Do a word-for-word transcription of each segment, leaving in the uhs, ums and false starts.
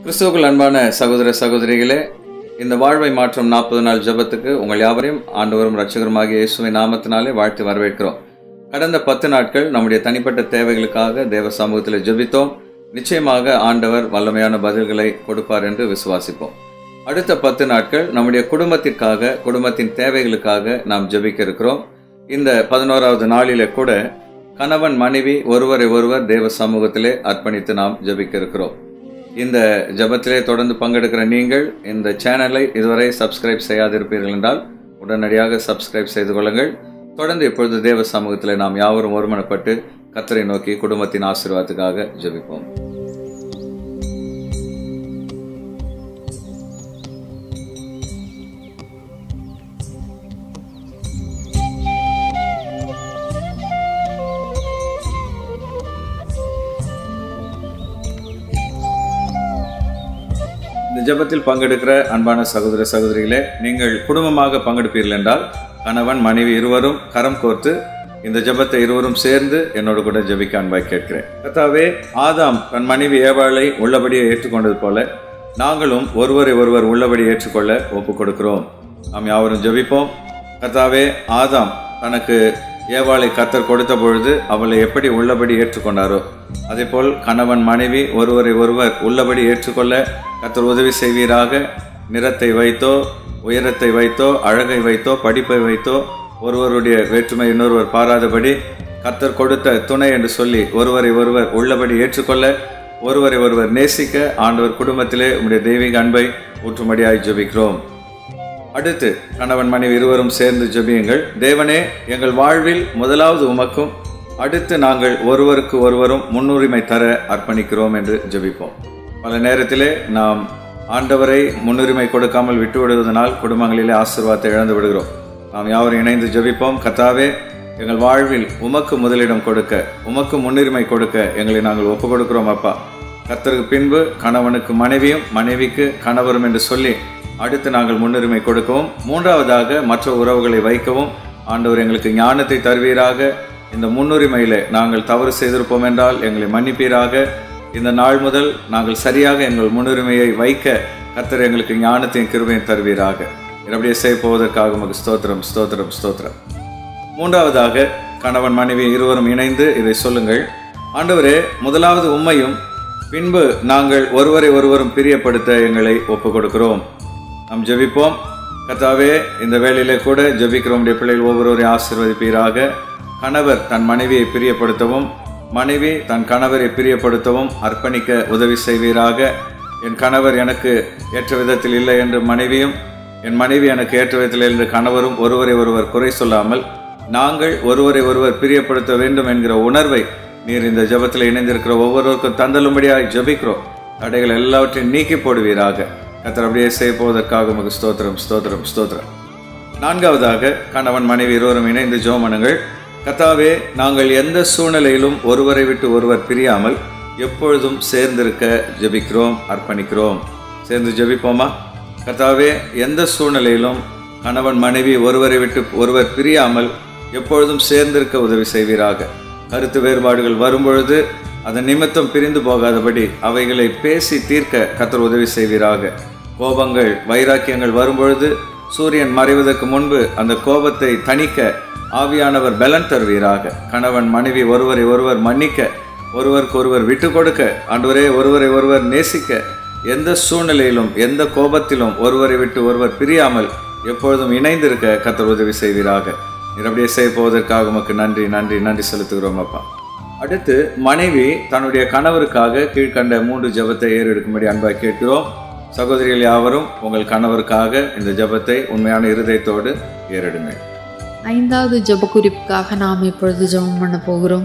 கிறிஸ்துவுக்குள் அன்பான சகோதர சகோதரிகளே, இந்த வாழ்வை மாற்றும் நாற்பது நாள் ஜெபத்துக்கு உங்கள் யாவரையும் ஆண்டவரும் இரட்சகருமாகிய இயேசுவின் நாமத்தினாலே வாழ்த்து வரவேற்கிறோம். கடந்த பத்து நாட்கள் நம்முடைய தனிப்பட்ட தேவைகளுக்காக தேவ சமூகத்தில் ஜெபித்தோம். நிச்சயமாக ஆண்டவர் வல்லமையான பதில்களை கொடுப்பார் என்று விசுவாசிப்போம். அடுத்த பத்து நாட்கள் நம்முடைய குடும்பத்திற்காக, குடும்பத்தின் தேவைகளுக்காக நாம் ஜெபிக்க இருக்கிறோம். இந்த பதினோராவது நாளிலே கூட கணவன் மனைவி ஒருவரை ஒருவர் தேவ சமூகத்திலே அர்ப்பணித்து நாம் ஜெபிக்க இருக்கிறோம். இந்த ஜெபத்திலே தொடர்ந்து பங்கெடுக்கிற நீங்கள் இந்த சேனலை இதுவரை சப்ஸ்கிரைப் செய்யாதிருப்பீர்கள் என்றால் உடனடியாக சப்ஸ்கிரைப் செய்து கொள்ளுங்கள். தொடர்ந்து இப்பொழுது தேவ சமூகத்திலே நாம் யாவரும் ஒருமனப்பட்டு கர்த்தரை நோக்கி குடும்பத்தின் ஆசீர்வாதத்துக்காக ஜெபிப்போம். இந்த ஜெபத்தில் பங்கெடுக்கிற அன்பான சகோதர சகோதரிகளே, நீங்கள் குடும்பமாக பங்கெடுப்பீர்கள் என்றால் கணவன் மனைவி இருவரும் கரம் கோர்த்து இந்த ஜெபத்தை இருவரும் சேர்ந்து என்னோடு கூட ஜெபிக்க அன்பாய் கேட்கிறேன். கர்த்தாவே, ஆதாம் தன் மனைவி ஏவாளை உள்ளபடியே ஏற்றுக்கொண்டது போல நாங்களும் ஒருவரை ஒருவர் உள்ளபடி ஏற்றுக்கொள்ள ஒப்பு கொடுக்கிறோம். நாம் யாவரும் ஜெபிப்போம். கர்த்தாவே, ஆதாம் தனக்கு ஏவாளை கர்த்தர் கொடுத்த பொழுது அவளை எப்படி உள்ளபடி ஏற்றுக்கொண்டாரோ அதே போல் கணவன் மனைவி ஒருவரை ஒருவர் உள்ளபடி ஏற்றுக்கொள்ள கர்த்தர் உதவி செய்வீராக. நிறத்தை வைத்தோ, உயரத்தை வைத்தோ, அழகை வைத்தோ, படிப்பை வைத்தோ ஒருவருடைய வேற்றுமை இன்னொருவர் பாராதபடி கர்த்தர் கொடுத்த துணை என்று சொல்லி ஒருவரை ஒருவர் உள்ளபடி ஏற்றுக்கொள்ள, ஒருவரை ஒருவர் நேசிக்க ஆண்டவர் குடும்பத்திலே உம்முடைய தெய்வீக அன்பை ஊற்றும்படியாய் ஜெபிக்கிறோம். அடுத்து கணவன் மனைவி இருவரும் சேர்ந்து ஜெபியுங்கள். தேவனே, எங்கள் வாழ்வில் முதலாவது உமக்கும் அடுத்து நாங்கள் ஒருவருக்கு ஒருவரும் முன்னுரிமை தர அர்ப்பணிக்கிறோம் என்று ஜெபிப்போம். பல நேரத்திலே நாம் ஆண்டவரை முன்னுரிமை கொடுக்காமல் விட்டு விடுவதனால் குடும்பங்களிலே ஆசீர்வாதத்தை இழந்து விடுகிறோம். நாம் யாவரும் இணைந்து ஜெபிப்போம். கர்த்தாவே, எங்கள் வாழ்வில் உமக்கு முதலிடம் கொடுக்க, உமக்கு முன்னுரிமை கொடுக்க எங்களை நாங்கள் ஒப்பு கொடுக்கிறோம். அப்பா, கர்த்தருக்கு பின்பு கணவனுக்கு மனைவியும், மனைவிக்கு கணவரும் என்று சொல்லி அடுத்து நாங்கள் முன்னுரிமை கொடுக்கவும், மூன்றாவதாக மற்ற உறவுகளை வைக்கவும் ஆண்டவர் எங்களுக்கு ஞானத்தை தருவீராக. இந்த முன்னுரிமையிலே நாங்கள் தவறு செய்திருப்போம் என்றால் எங்களை மன்னிப்பீராக. இந்த நாள் முதல் நாங்கள் சரியாக எங்கள் முன்னுரிமையை வைக்க கர்த்தர் எங்களுக்கு ஞானத்தையும் கிருபையும் தருவீராக. அப்படியே செய்ய போவதற்காக உமக்கு ஸ்தோத்திரம், ஸ்தோத்திரம், ஸ்தோத்திரம். மூன்றாவதாக கணவன் மனைவி இருவரும் இணைந்து இதை சொல்லுங்கள். ஆண்டவரே, முதலாவது உம்மையும் பின்பு நாங்கள் ஒருவரை ஒருவரும் பிரியப்படுத்த எங்களை ஒப்பு கொடுக்கிறோம். நாம் ஜெபிப்போம். கர்த்தாவே, இந்த வேளையிலே கூட ஜெபிக்கிறோம். பிள்ளைகள் ஒவ்வொருவரையும் ஆசீர்வதிப்பீராக. கணவர் தன் மனைவியை பிரியப்படுத்தவும், மனைவி தன் கணவரை பிரியப்படுத்தவும் அர்ப்பணிக்க உதவி செய்வீராக. என் கணவர் எனக்கு ஏற்ற விதத்தில் இல்லை என்று மனைவியும், என் மனைவி எனக்கு ஏற்ற விதத்தில் என்று கணவரும் ஒருவரை ஒருவர் குறை சொல்லாமல் நாங்கள் ஒருவரை ஒருவர் பிரியப்படுத்த வேண்டும் என்கிற உணர்வை நீர் இந்த ஜெபத்தில் இணைந்திருக்கிற ஒவ்வொருவருக்கும் தந்தலும்படியாய் ஜெபிக்கிறோம். தடைகள் எல்லாவற்றையும் நீக்கி போடுவீராக. கர்த்தர் அப்படியே செய்ய போவதற்காக உமக்கு ஸ்தோத்திரம், ஸ்தோத்திரம், ஸ்தோத்திரம். நான்காவதாக கணவன் மனைவி இருவரும் இணைந்து ஜெபம் பண்ணுங்கள். கர்த்தாவே, நாங்கள் எந்த சூழ்நிலையிலும் ஒருவரை விட்டு ஒருவர் பிரியாமல் எப்பொழுதும் சேர்ந்திருக்க ஜெபிக்கிறோம், அர்ப்பணிக்கிறோம். சேர்ந்து ஜெபிப்போமா? கர்த்தாவே, எந்த சூழ்நிலையிலும் கணவன் மனைவி ஒருவரை விட்டு ஒருவர் பிரியாமல் எப்பொழுதும் சேர்ந்திருக்க உதவி செய்வீராக. கருத்து வேறுபாடுகள் வரும்பொழுது அதன் நிமித்தம் பிரிந்து போகாதபடி அவைகளை பேசி தீர்க்க கர்த்தர் உதவி செய்வீராக. கோபங்கள், வைராக்கியங்கள் வரும்பொழுது சூரியன் மறைவதற்கு முன்பு அந்த கோபத்தை தணிக்க ஆவியானவர் பலன் தருவீராக. கணவன் மனைவி ஒருவரை ஒருவர் மன்னிக்க, ஒருவருக்கு ஒருவர் விட்டு கொடுக்க, ஆண்டவரே ஒருவரை ஒருவர் நேசிக்க, எந்த சூழ்நிலையிலும் எந்த கோபத்திலும் ஒருவரை விட்டு ஒருவர் பிரியாமல் எப்பொழுதும் இணைந்திருக்க கர்த்தர் உதவி செய்வீராக. அப்படியே செய்ய போவதற்காக உமக்கு நன்றி, நன்றி, நன்றி செலுத்துகிறோம் அப்பா. அடுத்து மனைவி தன்னுடைய கணவருக்காக கீழ்கண்ட மூன்று ஜெபத்தை ஏறெடுக்கும்படி அன்பாய் கேட்கிறோம். சகோதரிகள் யாவரும் உங்கள் கணவருக்காக இந்த ஜெபத்தை உண்மையான இருதயத்தோடு ஏறெடுங்கள். ஐந்தாவது ஜெப குறிப்புக்காக நாம் இப்பொழுது ஜெபம் பண்ண போகிறோம்.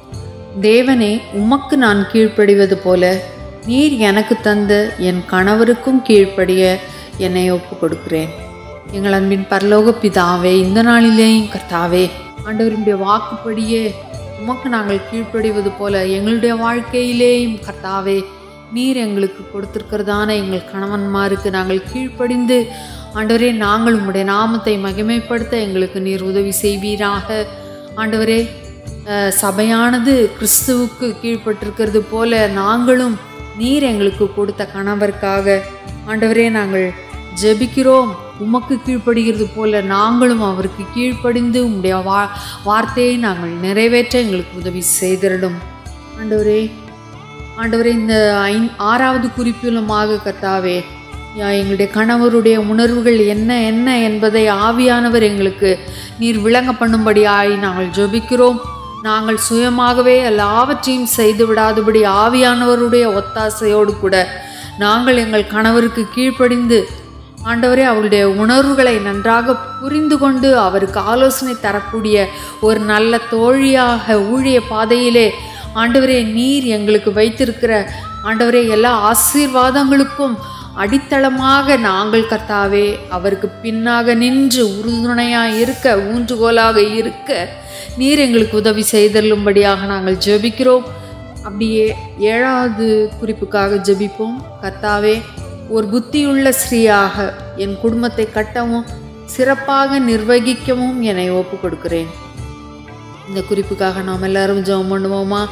தேவனே, உமக்கு நான் கீழ்ப்படிவது போல நீர் எனக்கு தந்த என் கணவருக்கும் கீழ்ப்படிய என்னை ஒப்பு கொடுக்கிறேன். எங்கள் அன்பின் பரலோக பிதாவே, இந்த நாளிலேயும் கர்த்தாவே, ஆண்டவருடைய வாக்குப்படியே உமக்கு நாங்கள் கீழ்ப்படிவது போல எங்களுடைய வாழ்க்கையிலேயும் கர்த்தாவே, நீர் எங்களுக்கு கொடுத்திருக்கிறதான எங்கள் கணவன்மாருக்கு நாங்கள் கீழ்ப்படிந்து ஆண்டவரே, நாங்கள் உம்முடைய நாமத்தை மகிமைப்படுத்த எங்களுக்கு நீர் உதவி செய்வீராக. ஆண்டவரே, சபையானது கிறிஸ்துவுக்கு கீழ்ப்பட்டிருக்கிறது போல நாங்களும் நீர் எங்களுக்கு கொடுத்த கணவருக்காக ஆண்டவரே நாங்கள் ஜெபிக்கிறோம். உமக்கு கீழ்ப்படுகிறது போல நாங்களும் அவருக்கு கீழ்ப்படிந்து உம்முடைய வா வார்த்தையை நாங்கள் நிறைவேற்ற எங்களுக்கு உதவி செய்திடலும். ஆண்டவரே ஆண்டவரே இந்த ஐ ஆறாவது குறிப்பிலுமாக கர்த்தாவே, எங்களுடைய கணவருடைய உணர்வுகள் என்ன என்ன என்பதை ஆவியானவர் எங்களுக்கு நீர் விளங்க பண்ணும்படியாய் நாங்கள் ஜெபிக்கிறோம். நாங்கள் சுயமாகவே எல்லாவற்றையும் செய்து விடாதபடி ஆவியானவருடைய ஒத்தாசையோடு கூட நாங்கள் எங்கள் கணவருக்கு கீழ்ப்படிந்து ஆண்டவரே அவருடைய உணர்வுகளை நன்றாக புரிந்து கொண்டு அவருக்கு ஆலோசனை தரக்கூடிய ஒரு நல்ல தோழியாக ஊழிய பாதையிலே ஆண்டவரே நீர் எங்களுக்கு வைத்திருக்கிற ஆண்டவரே எல்லா ஆசீர்வாதங்களுக்கும் அடித்தளமாக நாங்கள் கர்த்தாவே அவருக்கு பின்னாக நின்று உறுதுணையாக இருக்க, ஊன்றுகோலாக இருக்க நீர் எங்களுக்கு உதவி செய்தல்லும்படியாக நாங்கள் ஜெபிக்கிறோம். அப்படியே ஏழாவது குறிப்புக்காக ஜெபிப்போம். கர்த்தாவே, ஒரு புத்தியுள்ள ஸ்ரீயாக என் குடும்பத்தை கட்டவும் சிறப்பாக நிர்வகிக்கவும் என்னை ஒப்பு கொடுக்கிறேன். இந்த குறிப்புக்காக நாம் எல்லாரும் ஜெபம் பண்ணுவோமா?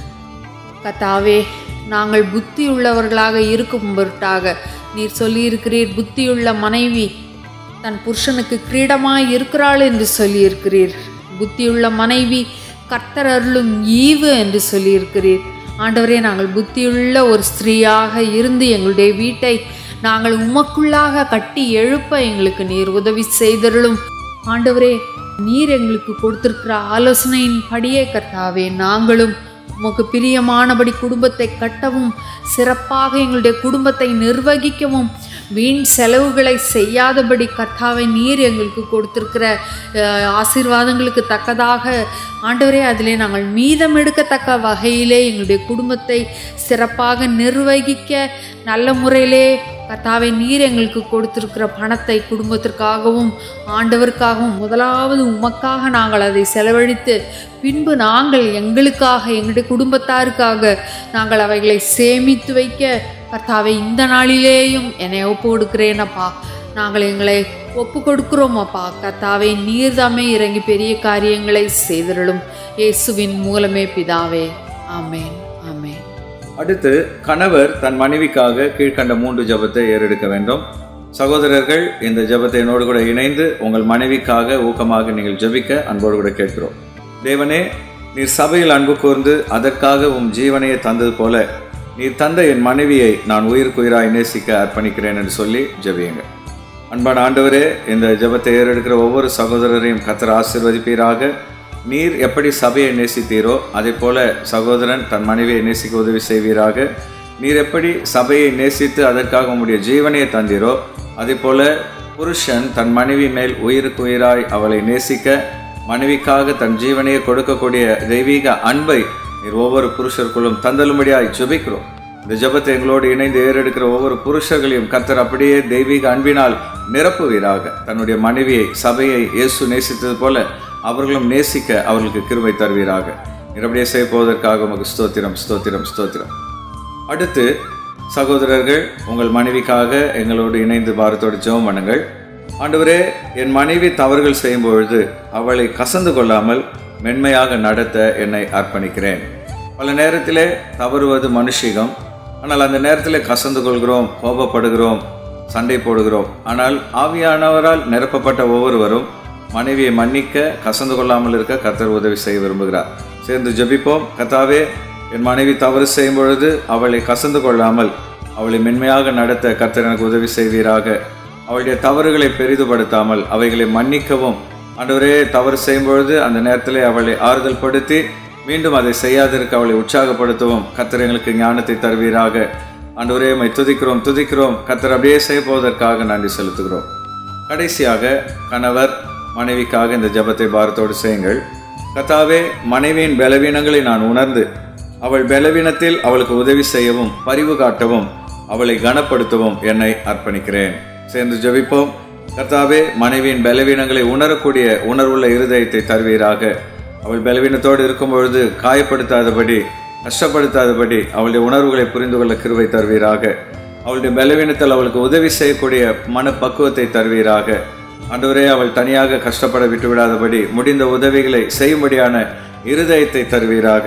கர்த்தாவே, நாங்கள் புத்தி உள்ளவர்களாக இருக்கும் பொருட்டாக நீர் சொல்லியிருக்கிறீர், புத்தியுள்ள மனைவி தன் புருஷனுக்கு கிரீடமாய் இருக்கிறாள் என்று சொல்லியிருக்கிறீர். புத்தியுள்ள மனைவி கர்த்தர் அருளும் ஈவு என்று சொல்லியிருக்கிறீர். ஆண்டவரே, நாங்கள் புத்தியுள்ள ஒரு ஸ்திரீயாக இருந்து எங்களுடைய வீட்டை நாங்கள் உமக்குள்ளாக கட்டி எழுப்ப எங்களுக்கு நீர் உதவி செய்தருளும். ஆண்டவரே, நீர் எங்களுக்கு கொடுத்திருக்கிற ஆலோசனையின் படியே கர்த்தாவே நாங்களும் உமக்கு பிரியமானபடி குடும்பத்தை கட்டவும் சிறப்பாக எங்களுடைய குடும்பத்தை நிர்வகிக்கவும் வீண் செலவுகளை செய்யாதபடி கர்த்தாவை நீர் எங்களுக்கு கொடுத்திருக்கிற ஆசீர்வாதங்களுக்கு தக்கதாக ஆண்டவரே அதிலே நாங்கள் மீதம் எடுக்கத்தக்க வகையிலே எங்களுடைய குடும்பத்தை சிறப்பாக நிர்வகிக்க நல்ல முறையிலே கர்த்தாவை நீர் எங்களுக்கு கொடுத்திருக்கிற பணத்தை குடும்பத்திற்காகவும் ஆண்டவருக்காகவும் முதலாவது உமக்காக நாங்கள் அதை செலவழித்து பின்பு நாங்கள் எங்களுக்காக எங்களுடைய குடும்பத்தாருக்காக நாங்கள் அவைகளை சேமித்து வைக்க கர்த்தாவை இந்த நாளிலேயும் என்னை ஒப்பு கொடுக்கிறேன் அப்பா. நாங்கள் எங்களை ஒப்பு கொடுக்கிறோம் அப்பா. கர்த்தாவை நீர்தாமே இறங்கி பெரிய காரியங்களை செய்திடலும். இயேசுவின் மூலமே பிதாவே, ஆமேன், ஆமேன். அடுத்து கணவர் தன் மனைவிக்காக கீழ்கண்ட மூன்று ஜெபத்தை ஏறெடுக்க வேண்டும். சகோதரர்கள், இந்த ஜெபத்தை என்னோடு கூட இணைந்து உங்கள் மனைவிக்காக ஊக்கமாக நீங்கள் ஜெபிக்க அன்போடு கூட கேட்கிறோம். தேவனே, நீர் சபையில் அன்பு கூர்ந்து அதற்காக உம் ஜீவனையை தந்தது போல நீர் தந்த என் மனைவியை நான் உயிருக்கு உயிராய் நேசிக்க அர்ப்பணிக்கிறேன் என்று சொல்லி ஜெபியுங்க. அன்பான ஆண்டவரே, இந்த ஜெபத்தை ஏறெடுக்கிற ஒவ்வொரு சகோதரரையும் கர்த்தர் ஆசீர்வதிப்பீராக. நீர் எப்படி சபையை நேசித்தீரோ அதே போல சகோதரன் தன் மனைவியை நேசிக்க உதவி செய்வீராக. நீர் எப்படி சபையை நேசித்து அதற்காக உம்முடைய ஜீவனையை தந்தீரோ அதே போல புருஷன் தன் மனைவி மேல் உயிருக்கு உயிராய் அவளை நேசிக்க, மனைவிக்காக தன் ஜீவனையை கொடுக்கக்கூடிய தெய்வீக அன்பை நீர் ஒவ்வொரு புருஷருக்குள்ளும் தந்தலும்படியாய் ஜெபிக்கிறோம். இந்த ஜெபத்தை எங்களோடு இணைந்து ஏறெடுக்கிற ஒவ்வொரு புருஷர்களையும் கர்த்தர் அப்படியே தெய்வீக அன்பினால் நிரப்புவீராக. தன்னுடைய மனைவியை சபையை இயேசு நேசித்தது போல அவர்களும் நேசிக்க அவர்களுக்கு கிருபை தருவீராக. அப்படியே செய்ய போவதற்காக உமக்கு ஸ்தோத்திரம், ஸ்தோத்திரம், ஸ்தோத்திரம். அடுத்து சகோதரர்கள், உங்கள் மனைவிக்காக எங்களோடு இணைந்து பாரத்தோடு ஜெபம் பண்ணுங்கள். ஆண்டவரே, என் மனைவி தவறுகள் செய்யும் பொழுது அவளை கசந்து கொள்ளாமல் மென்மையாக நடத்த என்னை அர்ப்பணிக்கிறேன். பல நேரத்திலே தவறுவது மனுஷிகம். ஆனால் அந்த நேரத்தில் கசந்து கொள்கிறோம், கோபப்படுகிறோம், சண்டை போடுகிறோம். ஆனால் ஆவியானவரால் நிரப்பப்பட்ட ஒவ்வொருவரும் மனைவியை மன்னிக்க, கசந்து கொள்ளாமல் இருக்க கர்த்தர் உதவி செய்ய விரும்புகிறார். சேர்ந்து ஜெபிப்போம். கர்த்தாவே, என் மனைவி தவறு செய்யும் பொழுது அவளை கசந்து கொள்ளாமல் அவளை மென்மையாக நடத்த கர்த்தர் எனக்கு உதவி செய்வீராக. அவளுடைய தவறுகளை பெரிதுபடுத்தாமல் அவைகளை மன்னிக்கவும், ஆண்டவரே, தவறு செய்யும் பொழுது அந்த நேரத்தில் அவளை ஆறுதல் படுத்தி மீண்டும் அதை செய்யாதிருக்க அவளை உற்சாகப்படுத்தவும் கர்த்தர் எங்களுக்கு ஞானத்தை தருவீராக. ஆண்டவரே, மை துதிக்கிறோம் துதிக்கிறோம் கர்த்தர் அப்படியே செய்ய போவதற்காக நன்றி செலுத்துகிறோம். கடைசியாக கணவர் மனைவிக்காக இந்த ஜெபத்தை பாரத்தோடு செய்யுங்கள். கர்த்தாவே, மனைவியின் பலவீனங்களை நான் உணர்ந்து அவள் பலவீனத்தில் அவளுக்கு உதவி செய்யவும் பரிவு காட்டவும் அவளை கனப்படுத்தவும் என்னை அர்ப்பணிக்கிறேன். சேர்ந்து ஜெபிப்போம். கர்த்தாவே, மனைவியின் பலவீனங்களை உணரக்கூடிய உணர்வுள்ள இருதயத்தை தருவீராக. அவள் பலவீனத்தோடு இருக்கும் பொழுது காயப்படுத்தாதபடி, கஷ்டப்படுத்தாதபடி அவளுடைய உணர்வுகளை புரிந்து கொள்ள கிருபை தருவீராக. அவளுடைய பலவீனத்தில் அவளுக்கு உதவி செய்யக்கூடிய மனப்பக்குவத்தை தருவீராக. ஆண்டவரே, அவள் தனியாக கஷ்டப்பட விட்டுவிடாதபடி முடிந்த உதவிகளை செய்யும்படியான இருதயத்தை தருவீராக.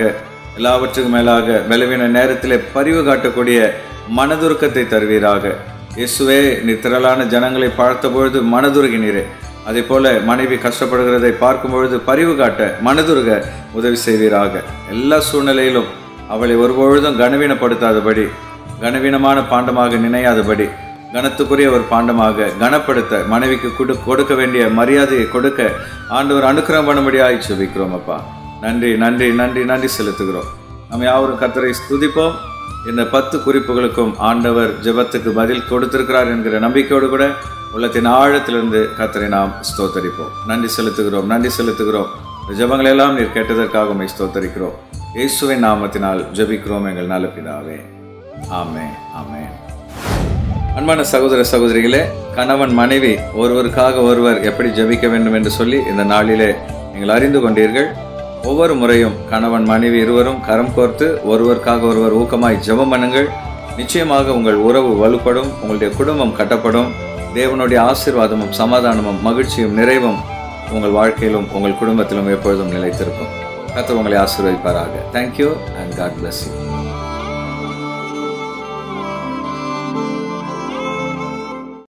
எல்லாவற்றுக்கும் மேலாக பலவீன நேரத்திலே பரிவு காட்டக்கூடிய மனதுருக்கத்தை தருவீராக. இயேசுவே, நீ திரளான ஜனங்களை பார்த்த பொழுது மனதுருகினீரே, அதே போல மனைவி கஷ்டப்படுகிறதை பார்க்கும் பொழுது பரிவு காட்ட மனதுருக உதவி செய்வீராக. எல்லா சூழ்நிலையிலும் அவளை ஒருபொழுதும் கனவீனப்படுத்தாதபடி, கனவீனமான பாண்டமாக நினையாதபடி, கனத்துக்குரிய ஒரு பாண்டமாக கனப்படுத்த மனைவிக்கு கொடு கொடுக்க வேண்டிய மரியாதையை கொடுக்க ஆண்டவர் அனுக்கிரகம் பண்ணும்படியாய் ஜெபிக்கிறோம். அப்பா, நன்றி நன்றி நன்றி நன்றி செலுத்துகிறோம். நம்ம யாவரும் கர்த்தரை ஸ்துதிப்போம். இந்த பத்து குறிப்புகளுக்கும் ஆண்டவர் ஜெபத்துக்கு பதில் கொடுத்திருக்கிறார் என்கிற நம்பிக்கையோடு கூட உள்ளத்தின் ஆழத்திலிருந்து கர்த்தரை நாம் ஸ்தோத்தரிப்போம். நன்றி செலுத்துகிறோம் நன்றி செலுத்துகிறோம். ஜெபங்களெல்லாம் நீர் கேட்டதற்காக உம்மை ஸ்தோத்தரிக்கிறோம். இயேசுவின் நாமத்தினால் ஜெபிக்கிறோம் எங்கள் நல்ல பிதாவே. ஆமென் ஆமென். அன்பான சகோதர சகோதரிகளே, கணவன் மனைவி ஒருவருக்காக ஒருவர் எப்படி ஜெபிக்க வேண்டும் என்று சொல்லி இந்த நாளிலே நீங்கள் அறிந்து கொண்டீர்கள். ஒவ்வொரு முறையும் கணவன் மனைவி இருவரும் கரம் கோர்த்து ஒருவருக்காக ஒருவர் ஊக்கமாய் ஜெபம் பண்ணுங்கள். நிச்சயமாக உங்கள் உறவு வலுப்படும், உங்களுடைய குடும்பம் கட்டப்படும். தேவனுடைய ஆசீர்வாதமும் சமாதானமும் மகிழ்ச்சியும் நிறைவும் உங்கள் வாழ்க்கையிலும் உங்கள் குடும்பத்திலும் எப்பொழுதும் நிலைத்திருக்கும். கர்த்தர் உங்களை ஆசீர்வதிப்பாராக. Thank you and God bless you.